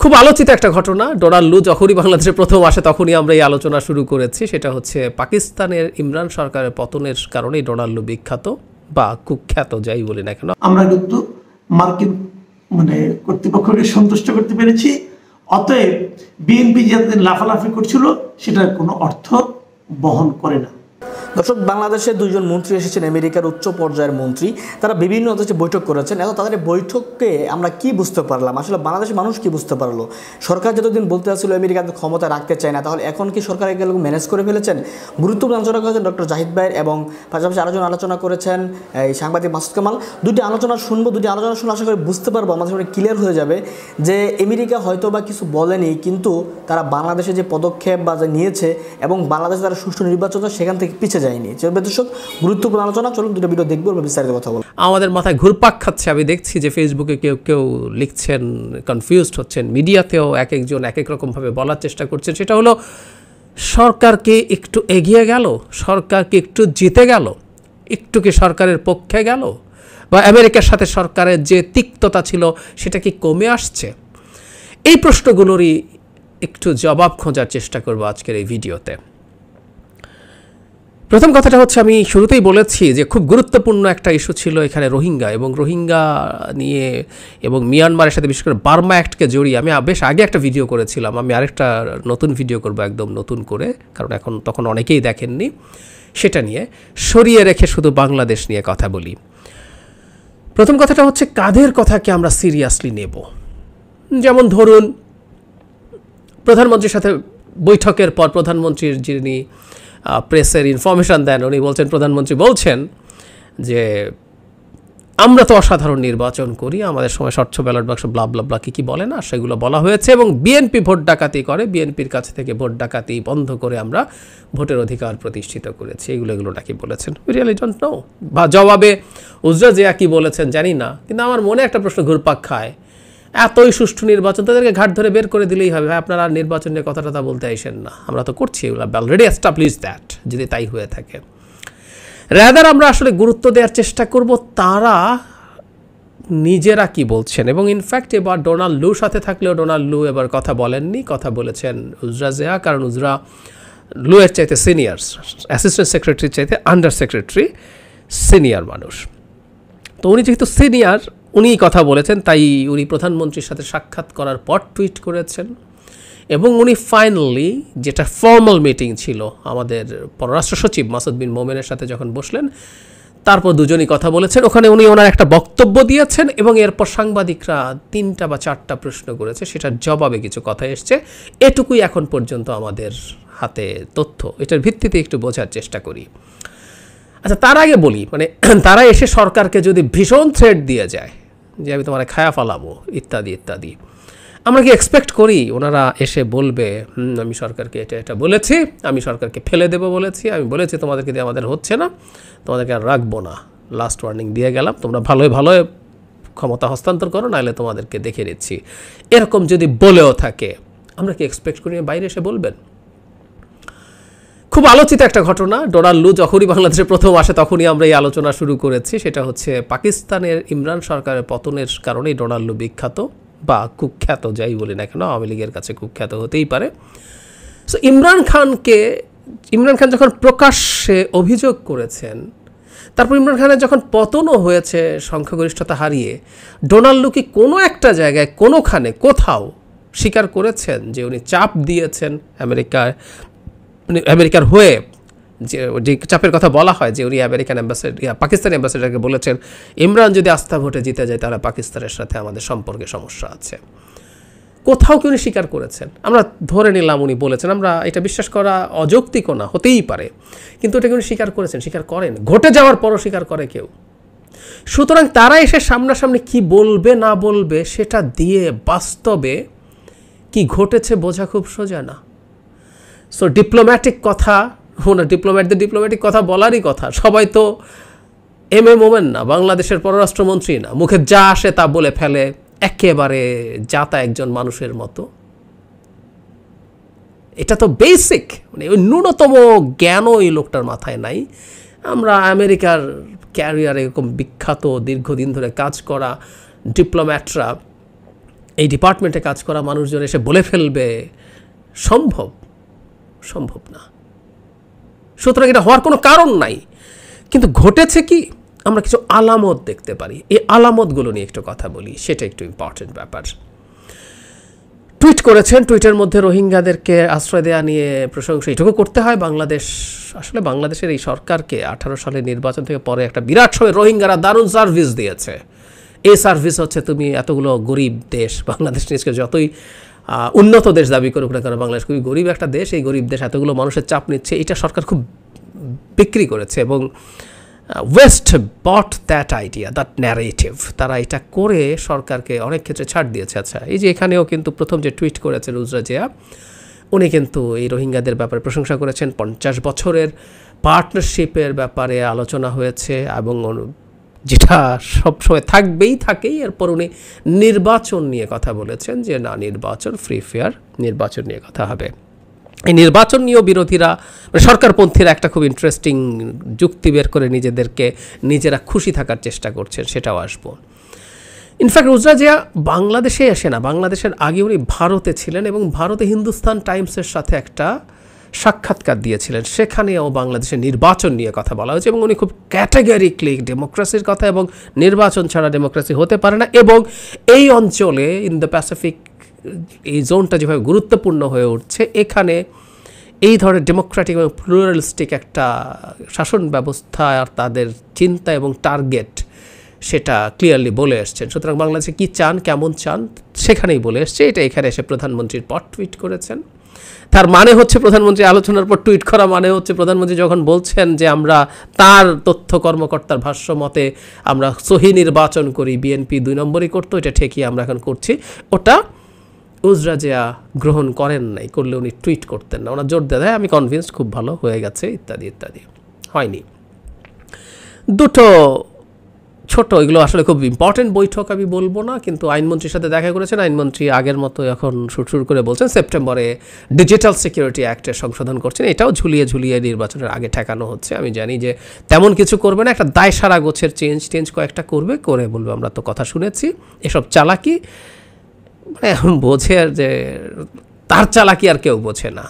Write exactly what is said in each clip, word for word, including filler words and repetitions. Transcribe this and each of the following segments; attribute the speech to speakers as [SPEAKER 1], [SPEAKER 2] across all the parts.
[SPEAKER 1] খুব আলোচিত একটা ঘটনা। ডোনাল্ড লু যখনই বাংলাদেশে প্রথম আসে তখনই আমরা এই আলোচনা শুরু করেছি। সেটা হচ্ছে পাকিস্তানের ইমরান সরকারের পতনের কারণেই ডোনাল্ড লু বিখ্যাত বা কুখ্যাত, যাই বলি না কেন।
[SPEAKER 2] আমরা কিন্তু মার্কিন মানে কর্তৃপক্ষকে সন্তুষ্ট করতে পেরেছি, অতএব বিএনপি যাতে লাফালাফি করছিল সেটার কোনো অর্থ বহন করে না।
[SPEAKER 3] দর্শক, বাংলাদেশের দুইজন মন্ত্রী এসেছেন, আমেরিকার উচ্চ পর্যায়ের মন্ত্রী। তারা বিভিন্ন দেশে বৈঠক করেছেন। এখন তাদের বৈঠককে আমরা কি বুঝতে পারলাম, আসলে বাংলাদেশের মানুষ কি বুঝতে পারলো? সরকার যতদিন বলতে আসছিল আমেরিকাতে ক্ষমতা রাখতে চায় না, তাহলে এখন কি সরকার এগুলো ম্যানেজ করে ফেলেছেন? গুরুত্বপূর্ণ আলোচনা করেছেন ডক্টর জাহিদ ভাইয়ের, এবং পাশাপাশি আলোচনা আলোচনা করেছেন এই সাংবাদিক মাসুদ কামাল। দুটি আলোচনা শুনবো, দুটি আলোচনা শুনে আশা করি বুঝতে পারবো, আমাদের সামনে ক্লিয়ার হয়ে যাবে যে আমেরিকা হয়তো বা কিছু বলেনি, কিন্তু তারা বাংলাদেশে যে পদক্ষেপ বা যা নিয়েছে এবং বাংলাদেশে তারা সুষ্ঠু নির্বাচন সেখান থেকে পিছিয়ে যায়নি। গুরুত্বপূর্ণ আলোচনা, চলুন দুটো ভিডিও দেখবো, বিস্তারিত কথা বলবো।
[SPEAKER 1] আমাদের মাথায় ঘুরপাক খাচ্ছে। আমি দেখছি যে ফেসবুকে কেউ কেউ লিখছেন, কনফিউজড হচ্ছেন, মিডিয়াতেও এক একজন এক এক রকমভাবে বলার চেষ্টা করছেন। সেটা হলো সরকারকে একটু এগিয়ে গেল, সরকারকে একটু জিতে গেল, একটু কি সরকারের পক্ষে গেল, বা আমেরিকার সাথে সরকারের যে তিক্ততা ছিল সেটা কি কমে আসছে? এই প্রশ্নগুলোরই একটু জবাব খোঁজার চেষ্টা করব আজকের এই ভিডিওতে। প্রথম কথাটা হচ্ছে, আমি শুরুতেই বলেছি যে খুব গুরুত্বপূর্ণ একটা ইস্যু ছিল এখানে রোহিঙ্গা, এবং রোহিঙ্গা নিয়ে এবং মিয়ানমারের সাথে বিশেষ করে বার্মা অ্যাক্টকে জড়িয়ে আমি বেশ আগে একটা ভিডিও করেছিলাম। আমি আরেকটা নতুন ভিডিও করব একদম নতুন করে, কারণ এখন তখন অনেকেই দেখেননি। সেটা নিয়ে সরিয়ে রেখে শুধু বাংলাদেশ নিয়ে কথা বলি। প্রথম কথাটা হচ্ছে, কাদের কথাকে আমরা সিরিয়াসলি নেব? যেমন ধরুন, প্রধানমন্ত্রীর সাথে বৈঠকের পর প্রধানমন্ত্রীর যিনি প্রেসের ইনফরমেশান দেন, উনি বলছেন, প্রধানমন্ত্রী বলছেন যে আমরা তো অসাধারণ নির্বাচন করি, আমাদের সময় স্বচ্ছ ব্যালট বাক্স ব্লা ব্লা ব্লা কী কী বলে না, সেগুলো বলা হয়েছে, এবং বিএনপি ভোট ডাকাতি করে, বিএনপির কাছ থেকে ভোট ডাকাতি বন্ধ করে আমরা ভোটের অধিকার প্রতিষ্ঠিত করেছি, এগুলো এগুলো নাকি বলেছেন। We really don't know. বা জবাবে উজরা জিয়া কী বলেছেন জানি না, কিন্তু আমার মনে একটা প্রশ্ন ঘুরপাক খায়, এতই সুষ্ঠু নির্বাচন, তাদেরকে ঘাট ধরে বের করে দিলেই হবে, আপনারা আর নির্বাচন নিয়ে কথা টথা বলতে আসেন না, আমরা তো করছি, এগুলো অলরেডি এস্টাবলিশ দ্যাট। যদি তাই হয়ে থাকে, রাদার আমরা আসলে গুরুত্ব দেওয়ার চেষ্টা করব তারা নিজেরা কি বলছেন। এবং ইনফ্যাক্ট এবার ডোনাল্ড লুর সাথে থাকলেও ডোনাল্ড লু এবার কথা বলেননি, কথা বলেছেন উজরা জিয়া, কারণ উজরা লুয়ের চাইতে সিনিয়র, অ্যাসিস্ট্যান্ট সেক্রেটারির চাইতে আন্ডার সেক্রেটারি সিনিয়র মানুষ। তো উনি যেহেতু সিনিয়র, উনিই কথা বলেছেন, তাই উনি প্রধানমন্ত্রীর সাথে সাক্ষাৎ করার পর টুইট করেছেন। এবং উনি ফাইনালি, যেটা ফর্মাল মিটিং ছিল আমাদের পররাষ্ট্র সচিব মাসুদ বিন মোমেনের সাথে যখন বসলেন, তারপর দুজনই কথা বলেছেন। ওখানে উনি ওনার একটা বক্তব্য দিয়েছেন, এবং এরপর সাংবাদিকরা তিনটা বা চারটা প্রশ্ন করেছে, সেটার জবাবে কিছু কথা এসছে। এটুকুই এখন পর্যন্ত আমাদের হাতে তথ্য, এটার ভিত্তিতে একটু বোঝার চেষ্টা করি। আচ্ছা, তার আগে বলি, মানে তারা এসে সরকারকে যদি ভীষণ থ্রেট দিয়ে যায় যে আমি তোমার খায়া ফালাবো ইত্যাদি ইত্যাদি, আমরা কি এক্সপেক্ট করি ওনারা এসে বলবে আমি সরকারকে এটা এটা বলেছি, আমি সরকারকে ফেলে দেবো বলেছি, আমি বলেছি তোমাদেরকে দিয়ে আমাদের হচ্ছে না, তোমাদেরকে আর রাখবো না, লাস্ট ওয়ার্নিং দিয়ে গেলাম, তোমরা ভালোই ভালোই ক্ষমতা হস্তান্তর করো, নাহলে তোমাদেরকে দেখে নিচ্ছি, এরকম যদি বলেও থাকে, আমরা কি এক্সপেক্ট করি বাইরে এসে বলবেন? খুব আলোচিত একটা ঘটনা। ডোনাল্ড লু যখনই বাংলাদেশে প্রথম আসে তখনই আমরা এই আলোচনা শুরু করেছি। সেটা হচ্ছে পাকিস্তানের ইমরান সরকারের পতনের কারণেই ডোনাল্ড লু বিখ্যাত বা কুখ্যাত, যাই বলি না কেন, আওয়ামী লীগের কাছে কুখ্যাত হতেই পারে। সো ইমরান খানকে, ইমরান খান যখন প্রকাশ্যে অভিযোগ করেছেন, তারপর ইমরান খানের যখন পতনও হয়েছে সংখ্যাগরিষ্ঠতা হারিয়ে, ডোনাল্ড লু কি কোনো একটা জায়গায় কোনোখানে কোথাও স্বীকার করেছেন যে উনি চাপ দিয়েছেন আমেরিকার আমেরিকার হয়ে, যে যে চাপের কথা বলা হয়, যে উনি আমেরিকান অ্যাম্বাসেডার, পাকিস্তানি অ্যাম্বাসেডারকে বলেছেন ইমরান যদি আস্থা ভোটে জিতে যায় তাহলে পাকিস্তানের সাথে আমাদের সম্পর্কে সমস্যা আছে? কোথাও কি উনি স্বীকার করেছেন? আমরা ধরে নিলাম উনি বলেছেন, আমরা এটা বিশ্বাস করা অযৌক্তিকও না, হতেই পারে, কিন্তু এটাকে উনি স্বীকার করেছেন? স্বীকার করেন, ঘটে যাওয়ার পরও স্বীকার করে কেউ? সুতরাং তারা এসে সামনাসামনি কি বলবে না বলবে সেটা দিয়ে বাস্তবে কি ঘটেছে বোঝা খুব সোজা না। সো ডিপ্লোম্যাটিক কথা, না ডিপ্লোম্যাটদের ডিপ্লোম্যাটিক কথা বলারই কথা, সবাই তো এম এ মোমেন না, বাংলাদেশের পররাষ্ট্রমন্ত্রী না, মুখে যা আসে তা বলে ফেলে একেবারে যাতা একজন মানুষের মতো। এটা তো বেসিক, মানে ওই ন্যূনতম জ্ঞানও এই লোকটার মাথায় নাই। আমরা আমেরিকার ক্যারিয়ারে এরকম বিখ্যাত দীর্ঘদিন ধরে কাজ করা ডিপ্লোম্যাটরা এই ডিপার্টমেন্টে কাজ করা মানুষজন এসে বলে ফেলবে, সম্ভব সম্ভব না। সুতরাং এটা হওয়ার কোনো কারণ নাই। কিন্তু ঘটেছে কি, আমরা কিছু আলামত দেখতে পারি। এই আলামতগুলো নিয়ে একটু কথা বলি, সেটা একটু ইম্পর্টেন্ট ব্যাপার। টুইট করেছেন, টুইটের মধ্যে রোহিঙ্গাদেরকে আশ্রয় দেওয়া নিয়ে প্রশংসা এটুকু করতে হয়। বাংলাদেশ আসলে বাংলাদেশের এই সরকারকে আঠারো সালের নির্বাচন থেকে পরে একটা বিরাট সময় রোহিঙ্গারা দারুণ সার্ভিস দিয়েছে। এই সার্ভিস হচ্ছে, তুমি এতগুলো গরিব দেশ, বাংলাদেশ নিজকে যতই উন্নত দেশ দাবি করুক না কেন, বাংলাদেশ খুবই গরিব একটা দেশ, এই গরিব দেশ এতগুলো মানুষের চাপ নিচ্ছে, এটা সরকার খুব বিক্রি করেছে এবং West bought that idea, that narrative. তারা এটা করে সরকারকে অনেক ক্ষেত্রে ছাড় দিয়েছে। আচ্ছা, এই যে এখানেও কিন্তু প্রথম যে টুইট করেছেন উজরা জিয়া, উনি কিন্তু এই রোহিঙ্গাদের ব্যাপারে প্রশংসা করেছেন। পঞ্চাশ বছরের পার্টনারশিপের ব্যাপারে আলোচনা হয়েছে এবং যেটা সবসময় থাকবেই থাকেই। এরপর উনি নির্বাচন নিয়ে কথা বলেছেন যে না, নির্বাচন ফ্রি ফেয়ার নির্বাচন নিয়ে কথা হবে। এই নির্বাচন নিয়েও বিরোধীরা, মানে সরকারপন্থীরা একটা খুব ইন্টারেস্টিং যুক্তি বের করে নিজেদেরকে নিজেরা খুশি থাকার চেষ্টা করছেন, সেটাও আসবো। ইনফ্যাক্ট উজরা জিয়া বাংলাদেশে আসে না, বাংলাদেশের আগে উনি ভারতে ছিলেন এবং ভারতে হিন্দুস্তান টাইমসের সাথে একটা সাক্ষাৎকার দিয়েছিলেন, সেখানেও বাংলাদেশের নির্বাচন নিয়ে কথা বলা হয়েছে এবং উনি খুব ক্যাটাগরিক্যালি ডেমোক্রেসির কথা এবং নির্বাচন ছাড়া ডেমোক্রেসি হতে পারে না এবং এই অঞ্চলে ইন দ্য প্যাসিফিক এই জোনটা যেভাবে গুরুত্বপূর্ণ হয়ে উঠছে, এখানে এই ধরনের ডেমোক্রেটিক এবং প্লুরালিস্টিক একটা শাসন ব্যবস্থা আর তাদের চিন্তা এবং টার্গেট সেটা ক্লিয়ারলি বলে এসছেন। সুতরাং বাংলাদেশে কী চান, কেমন চান, সেখানেই বলে এসছে। এটা এখানে এসে প্রধানমন্ত্রীর পর টুইট করেছেন। তার মানে হচ্ছে প্রধানমন্ত্রী আলোচনার পর টুইট করা মানে হচ্ছে প্রধানমন্ত্রী যখন বলছেন যে আমরা তার তথ্য কর্মকর্তার ভাষ্য মতে আমরা সহি নির্বাচন করি, বিএনপি দুই নম্বরই করতো, এটা ঠিকই আমরা এখন করছি, ওটা উজরা জিয়া গ্রহণ করেন নাই, করলে উনি টুইট করতেন না। ওনার জোর দেয় আমি কনভিন্স, খুব ভালো হয়ে গেছে ইত্যাদি ইত্যাদি। হয়নি। দুটো ছোট, এগুলো আসলে খুব ইম্পর্টেন্ট বৈঠক আমি বলবো না, কিন্তু আইনমন্ত্রীর সাথে দেখা করেছেন। আইনমন্ত্রী আগের মতো এখন সুরসুর করে বলছেন সেপ্টেম্বরে ডিজিটাল সিকিউরিটি অ্যাক্টের সংশোধন করছেন, এটাও ঝুলিয়ে ঝুলিয়ে নির্বাচনের আগে ঠেকানো হচ্ছে। আমি জানি যে তেমন কিছু করবে না, একটা দায় সারা গোছের চেঞ্জ টেঞ্জ কয়েকটা করবে, করে বলবে আমরা তো কথা শুনেছি। এসব চালাকি মানে বোঝে আর যে তার চালাকি আর কেউ বোঝে না।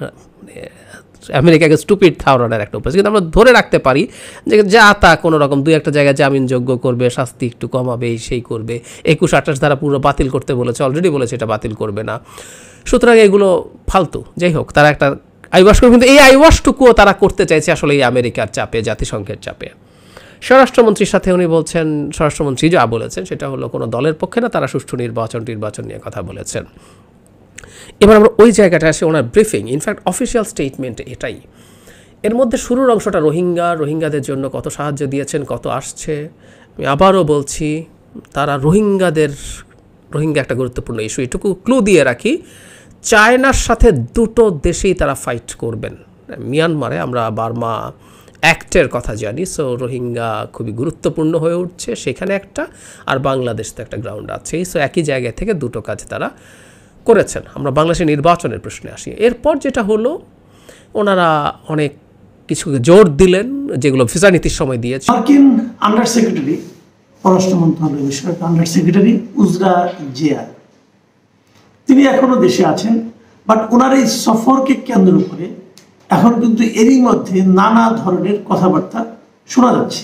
[SPEAKER 1] আমেরিকাকে স্টুপিড থাওরানের একটা উপায়, কিন্তু আমরা ধরে রাখতে পারি যে যা তা কোনো রকম দুই একটা জায়গায় জামিনযোগ্য করবে, শাস্তি একটু কমাবে, সেই করবে। একুশ আঠাশ ধারা পুরো বাতিল করতে বলেছে, অলরেডি বলেছে এটা বাতিল করবে না। সুতরাং এগুলো ফালতু। যাই হোক, তারা একটা আইওয়াশ করবে, কিন্তু এই আইওয়াশটুকুও তারা করতে চাইছে আসলে এই আমেরিকার চাপে, জাতিসংঘের চাপে। স্বরাষ্ট্রমন্ত্রীর সাথে উনি বলছেন, স্বরাষ্ট্রমন্ত্রী যা বলেছেন সেটা হলো কোনো দলের পক্ষে না, তারা সুষ্ঠু নির্বাচন নির্বাচন নিয়ে কথা বলেছেন। এবার আমরা ওই জায়গাটা আসে ওনার ব্রিফিং, ইনফ্যাক্ট অফিসিয়াল স্টেটমেন্ট এটাই। এর মধ্যে শুরুর অংশটা রোহিঙ্গা, রোহিঙ্গাদের জন্য কত সাহায্য দিয়েছেন, কত আসছে। আমি আবারও বলছি, তারা রোহিঙ্গাদের, রোহিঙ্গা একটা গুরুত্বপূর্ণ ইস্যু, এটুকু ক্লু দিয়ে রাখি, চায়নার সাথে দুটো দেশেই তারা ফাইট করবেন। মিয়ানমারে আমরা বার্মা অ্যাক্টের কথা জানি, সো রোহিঙ্গা খুবই গুরুত্বপূর্ণ হয়ে উঠছে সেখানে একটা, আর বাংলাদেশ তো একটা গ্রাউন্ড আছেই। সো একই জায়গা থেকে দুটো কাজ তারা করেছেন। আমরা বাংলাদেশের নির্বাচনের প্রশ্নে আসি। এরপর যেটা হলো, ওনারা অনেক কিছুকে জোর দিলেন যেগুলো ভিসা নীতির সময় দিয়েছে।
[SPEAKER 2] মার্কিন আন্ডার সেক্রেটারি, পররাষ্ট্র মন্ত্রণালয় বিষয়ক আন্ডার সেক্রেটারি উজরা জিয়া, তিনি এখনো দেশে আছেন, বাট ওনার এই সফরকে কেন্দ্র করে এখন কিন্তু এরই মধ্যে নানা ধরনের কথাবার্তা শোনা যাচ্ছে।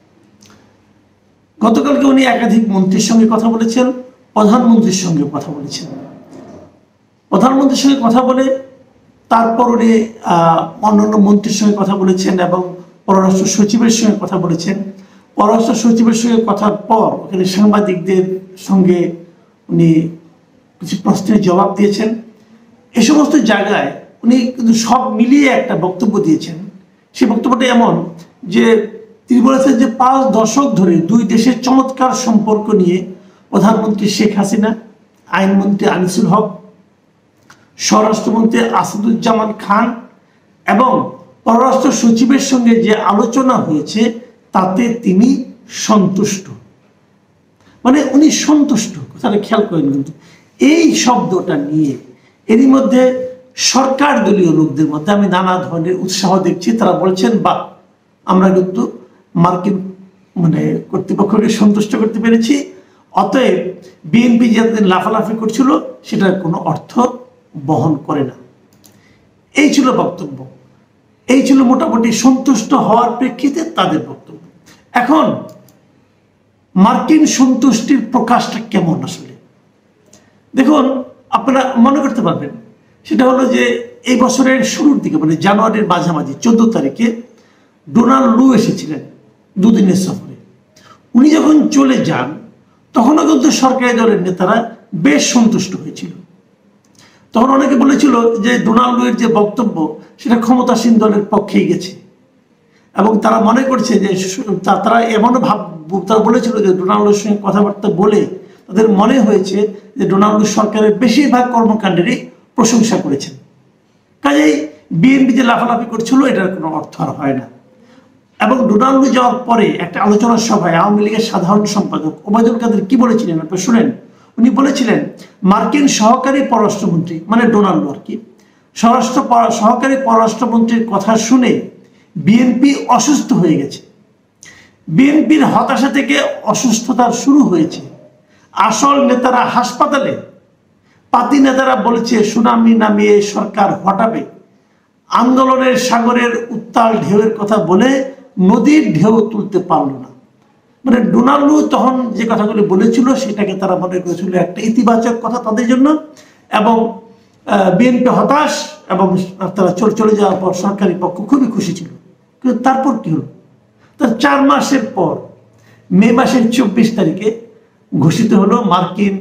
[SPEAKER 2] গতকালকে উনি একাধিক মন্ত্রীর সঙ্গে কথা বলেছেন, প্রধানমন্ত্রীর সঙ্গে কথা বলেছেন। প্রধানমন্ত্রীর সঙ্গে কথা বলে তারপর উনি অন্যান্য মন্ত্রীর সঙ্গে কথা বলেছেন এবং পররাষ্ট্র সচিবের সঙ্গে কথা বলেছেন। পররাষ্ট্র সচিবের সঙ্গে কথার পর ওখানে সাংবাদিকদের সঙ্গে উনি কিছু প্রশ্নের জবাব দিয়েছেন। এ সমস্ত জায়গায় উনি কিন্তু সব মিলিয়ে একটা বক্তব্য দিয়েছেন। সেই বক্তব্যটা এমন যে তিনি বলেছেন যে পাঁচ দশক ধরে দুই দেশের চমৎকার সম্পর্ক নিয়ে প্রধানমন্ত্রী শেখ হাসিনা, আইনমন্ত্রী আনিসুল হক, স্বরাষ্ট্রমন্ত্রী আসাদুজ্জামান খান এবং পররাষ্ট্র সচিবের সঙ্গে যে আলোচনা হয়েছে তাতে তিনি সন্তুষ্ট। মানে উনি সন্তুষ্ট, কথাটা খেয়াল করেন। কিন্তু এই শব্দটা নিয়ে এরই মধ্যে সরকার দলীয় লোকদের মধ্যে আমি নানা ধরনের উৎসাহ দেখছি। তারা বলছেন বা আমরা কিন্তু মার্কিন মানে কর্তৃপক্ষকে সন্তুষ্ট করতে পেরেছি, অতএব বিএনপি যেদিন লাফালাফি করছিল সেটার কোনো অর্থ বহন করে না। এই ছিল বক্তব্য, এই ছিল মোটামুটি সন্তুষ্ট হওয়ার প্রেক্ষিতে তাদের বক্তব্য। এখন মার্কিন সন্তুষ্টির প্রকাশটা কেমন আসলে দেখুন, আপনারা মনে করতে পারবেন। সেটা হলো যে এই বছরের শুরুর দিকে মানে জানুয়ারির মাঝামাঝি চোদ্দ তারিখে ডোনাল্ড লু এসেছিলেন দুদিনের সফরে। উনি যখন চলে যান তখনও কিন্তু সরকারি দলের নেতারা বেশ সন্তুষ্ট হয়েছিল। তখন অনেকে বলেছিল যে ডোনাল্ড লুয়ের যে বক্তব্য সেটা ক্ষমতাসীন দলের পক্ষেই গেছে, এবং তারা মনে করছে যে তারা এমনও ভাব তারা বলেছিল যে ডোনাল্ডের সঙ্গে কথাবার্তা বলে তাদের মনে হয়েছে যে ডোনাল্ড সরকারের বেশিরভাগ কর্মকাণ্ডেরই প্রশংসা করেছেন। কাজেই বিএনপি যে লাফালাফি করছিল এটার কোনো অর্থ আর হয় না। এবং ডোনাল্ড যাওয়ার পরে একটা আলোচনা সভায় আওয়ামী লীগের সাধারণ সম্পাদক ওবায়দুল কাদের কি বলেছিলেন আপনি শুনেন। উনি বলেছিলেন মার্কিন সহকারী পররাষ্ট্রমন্ত্রী মানে ডোনাল্ড আর কি স্বরাষ্ট্র সহকারী পররাষ্ট্রমন্ত্রীর কথা শুনে বিএনপি অসুস্থ হয়ে গেছে। বিএনপির হতাশা থেকে অসুস্থতার শুরু হয়েছে। আসল নেতারা হাসপাতালে, পাতি নেতারা বলেছে সুনামি নামিয়ে সরকার হটাবে। আন্দোলনের সাগরের উত্তাল ঢেউয়ের কথা বলে নদীর ঢেউ তুলতে পারল না। মানে ডোনাল্ড তখন যে কথাগুলি বলেছিল সেটাকে তারা মনে করেছিল একটা ইতিবাচক কথা তাদের জন্য, এবং বিএনপি হতাশ এবং তারা চলে চলে যাওয়ার পর সরকারি পক্ষ খুবই খুশি ছিল। কিন্তু তারপর কি হলো, তার চার মাসের পর মে মাসের চব্বিশ তারিখে ঘোষিত হলো মার্কিন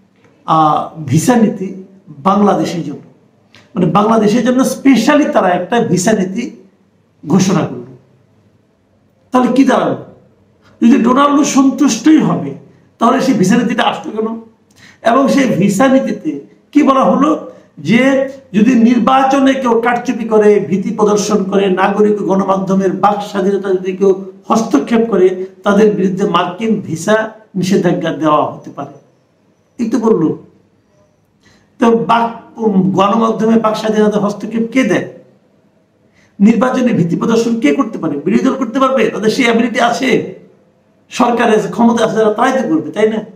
[SPEAKER 2] ভিসা নীতি বাংলাদেশের জন্য। মানে বাংলাদেশের জন্য স্পেশালি তারা একটা ভিসা নীতি ঘোষণা করল। তাহলে কি দাঁড়ালো, যদি ডোনাল্ড সন্তুষ্টই হবে তাহলে সেই ভিসা নীতিটা আসতো কেন? এবং সেই ভিসা নীতিতে কি বলা হলো যে যদি নির্বাচনে কেউ কারচুপি করে, ভীতি প্রদর্শন করে, নাগরিক গণমাধ্যমের বাক স্বাধীনতা যদি কেউ হস্তক্ষেপ করে তাদের বিরুদ্ধে মার্কিন ভিসা নিষেধাজ্ঞা দেওয়া হতে পারে। এই তো বললো। তো বাক গণমাধ্যমে বাক স্বাধীনতা হস্তক্ষেপ কে দেয়? নির্বাচনে ভীতি প্রদর্শন কে করতে পারে? বিরোধী দল করতে পারবে, তাদের সেই অ্যাবিলিটি আছে, সরকারের ক্ষমতা আছে, যারা তাই তো করবে, তাই না?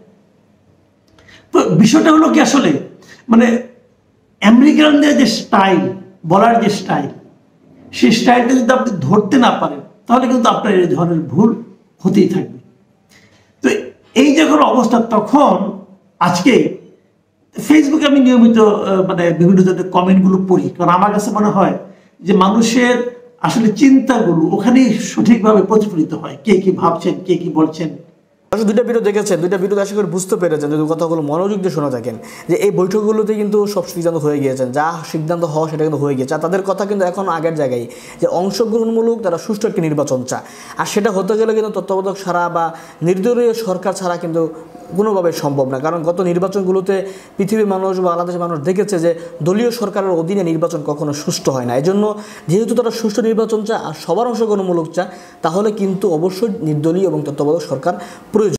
[SPEAKER 2] তো বিষয়টা হলো কি আসলে মানে আমেরিকানদের যে স্টাইল, বলার যে স্টাইল, সেই স্টাইলটা যদি আপনি ধরতে না পারেন তাহলে কিন্তু আপনার এই ধরনের ভুল হতেই থাকবে। তো এই যখন অবস্থা তখন আজকে ফেসবুকে আমি নিয়মিত মানে বিভিন্ন ধরনের কমেন্টগুলো পড়ি, কারণ আমার কাছে মনে হয় যে মানুষের আসলে চিন্তাগুলো ওখানেই সঠিকভাবে প্রতিফলিত হয়, কে কি ভাবছেন, কে কি বলছেন।
[SPEAKER 3] দুইটা ভিডিও দেখেছেন, দুইটা ভিডিও আশা করে বুঝতে পেরেছেন, যদি কথাগুলো মনোযোগ দিয়ে শোনা থাকেন যে এই বৈঠকগুলোতে কিন্তু সব সিদ্ধান্ত হয়ে গিয়েছেন, যা সিদ্ধান্ত হওয়া সেটা কিন্তু হয়ে গিয়েছে। আর তাদের কথা কিন্তু এখন আগের জায়গায় যে অংশগ্রহণমূলক তারা সুষ্ঠু একটি নির্বাচন চায়, আর সেটা হতে গেলে কিন্তু তত্ত্বাবধায়ক ছাড়া বা নির্দলীয় সরকার ছাড়া কিন্তু কোনোভাবে সম্ভব না। কারণ গত নির্বাচনগুলোতে পৃথিবীর মানুষ বা বাংলাদেশের মানুষ দেখেছে যে দলীয় সরকারের অধীনে নির্বাচন কখনো সুষ্ঠু হয় না। এই জন্য যেহেতু তারা সুষ্ঠু নির্বাচন চায় আর সবার অংশগ্রহণমূলক চায়, তাহলে কিন্তু অবশ্যই নির্দলীয় এবং তত্ত্বাবধায়ক সরকার প্রয়োজন।